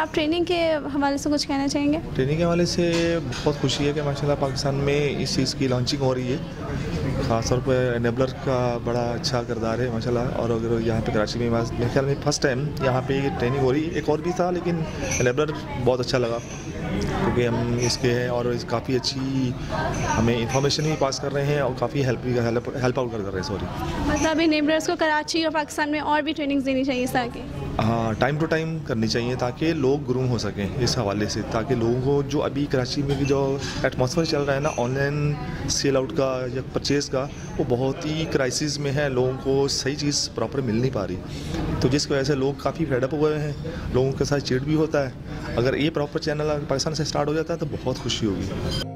आप ट्रेनिंग के हवाले से कुछ कहना चाहेंगे? ट्रेनिंग के हवाले से बहुत खुशी है कि माशाल्लाह पाकिस्तान में इस चीज़ की लॉन्चिंग हो रही है। ख़ासतौर पर एनेबलर का बड़ा अच्छा किरदार है माशाल्लाह। और अगर यहाँ पे कराची में मेरे ख्याल में फ़र्स्ट टाइम यहाँ पे ट्रेनिंग हो रही है। एक और भी था लेकिन एनेबलर बहुत अच्छा लगा क्योंकि हम इसके हैं और काफ़ी अच्छी हमें इंफॉर्मेशन भी पास कर रहे हैं और काफ़ी हेल्प आउट कर रहे हैं। सॉरी, मतलब एनेबलर्स को कराची और पाकिस्तान में और भी ट्रेनिंग्स देनी चाहिए इस आगे? हाँ, टाइम टू टाइम करनी चाहिए ताकि लोग ग्रूम हो सकें इस हवाले से, ताकि लोगों को जो अभी कराची में जो एटमॉस्फेयर चल रहा है ना ऑनलाइन सेल आउट का या परचेज़ का, वो बहुत ही क्राइसिस में है। लोगों को सही चीज़ प्रॉपर मिल नहीं पा रही, तो जिसकी वजह से लोग काफ़ी फेडअप हुए हैं। लोगों के साथ चिढ़ भी होता है। अगर ये प्रॉपर चैनल पाकिस्तान से स्टार्ट हो जाता है तो बहुत खुशी होगी।